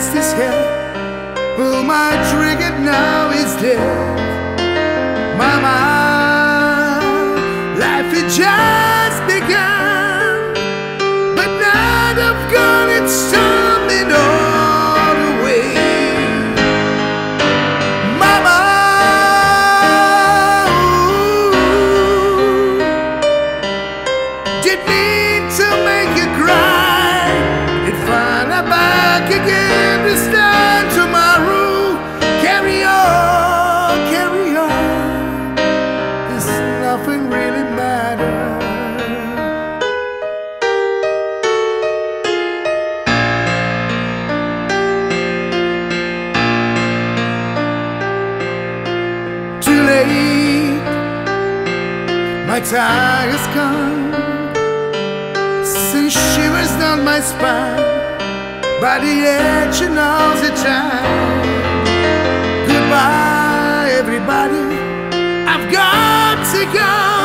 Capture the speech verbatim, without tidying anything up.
past is here. Pull my trigger, now is dead. Mama, life had just begun, but now I've gone, it's tumbling all away. Mama, ooh, didn't mean to make you cry. It's fine, I'm back again to start tomorrow. Carry on, carry on. There's nothing really matters. Too late, my time has come. Since shivers down my spine, by the edge and all the time. Goodbye, everybody, I've got to go.